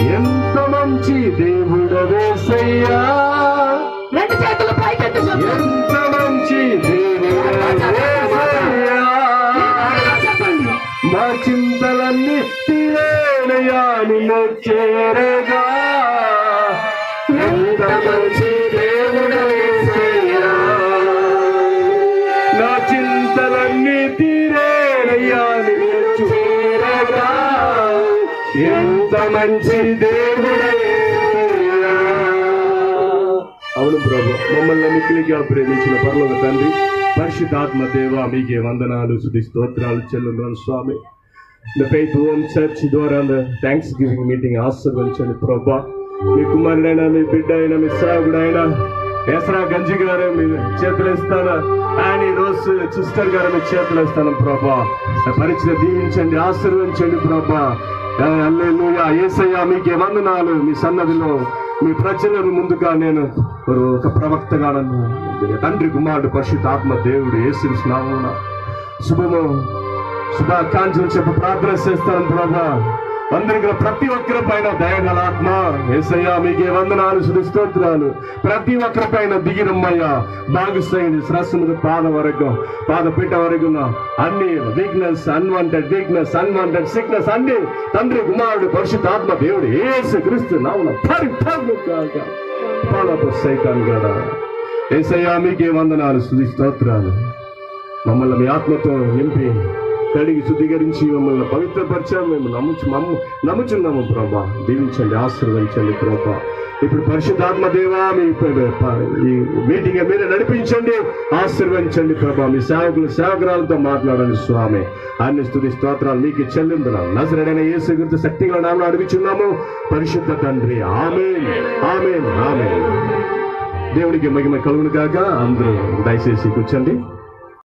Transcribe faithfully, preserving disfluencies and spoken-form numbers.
ఎంత మంచి దేవుడవేసయ్యా, రెండు చేతులు పైకెత్తి చెప్పండి. ఎంత మంచి దేవుడవేసయ్యా, మా చింతలన్నీ తీరేనయ్యా నిన్ను చేరగా. ఎంత మంచి దేవుడవేసయ్యా, నా చింతలన్నీ తీరేనయ్యా నిన్ను చేరగా. ఎంత మంచి దేవుడవేసయ్యా. అవును ప్రభు, మమ్మల్ని మిక్కిలిగా ప్రేమించిన పరలోక తండ్రి, పరిశుద్ధాత్మ దేవ, మీకే వందనాలు, స్తుతి స్తోత్రాలు చెల్లున్నాను స్వామి. ద ఫెయిత్ హోమ్ చర్చ్ ద్వారా థ్యాంక్స్ గివింగ్ మీటింగ్ ఆశీర్వదించండి ప్రభా. మీ కుమారుడైనా, మీ బిడ్డ అయినా, మీ సేవకుడైనా ఎస్రా గంజి గారు మీ చేతులు ఇస్తాను, ఆయన ఈ రోజు సిస్టర్ గారు మీ చేతులు ఇస్తాను ప్రభా. పరిచయం దీవించండి, ఆశీర్వదించండి ప్రభా. హల్లెలూయా. యేసయ్యా మీకే వందనాలు. మీ సన్నదిలో మీ ప్రజలను ముందుగా నేను ఒక ప్రవక్తగా నన్ను తండ్రి కుమారుడు పరిశుద్ధాత్మ దేవుడు యేసు నామమున శుభము శుభాకాంక్షలు చెప్పి ప్రార్థన చేస్తాను ప్రభా. అందరికీ ప్రతి ఒక్కరి పైన దయగల ఆత్మ యేసయ్యా మీకే వందనాలు, స్తుతి స్తోత్రాలు. ప్రతి ఒక్కరి పైన దిగిరమ్మయ్యా, బాగుస్తాయి శ్రస్సులకు పాద వరకు పాద పీఠ వరకు అన్ని weakness, unwanted weakness, unwanted sickness అన్ని తండ్రి కుమారుడు పరిశుద్ధాత్మ దేవుడు యేసు క్రీస్తు నామమున పరిపూర్ణం కాక పాలపు సైతాన్ గడా. యేసయ్యా మీకే వందనాలు, స్తుతి స్తోత్రాలు. మమ్మల్ని మీ ఆత్మతో నింపి కడిగి శుద్ధీకరించి మమ్మల్ని పవిత్రపరిచాము. మేము నమ్ముచు మమ్మ నమ్ముచున్నాము ప్రభా. దీవించండి, ఆశీర్వదించండి ప్రభా. ఇప్పుడు పరిశుద్ధాత్మ దేవా మీ ఈ మీటింగ్ మీరు నడిపించండి, ఆశీర్వదించండి ప్రభా. మీ సేవకులు సేవకురాలతో మాట్లాడండి స్వామి. అన్ని స్తుతి స్తోత్రాలు మీకు చెల్లిందున్నాం. నజరేయుడైన యేసు క్రీస్తు శక్తిగా నామమున అడుగుచున్నాము పరిశుద్ధ తండ్రి. ఆమేన్, ఆమేన్, ఆమేన్. దేవునికి మహిమ కలుగును గాక. అందరూ దయచేసి కూర్చోండి.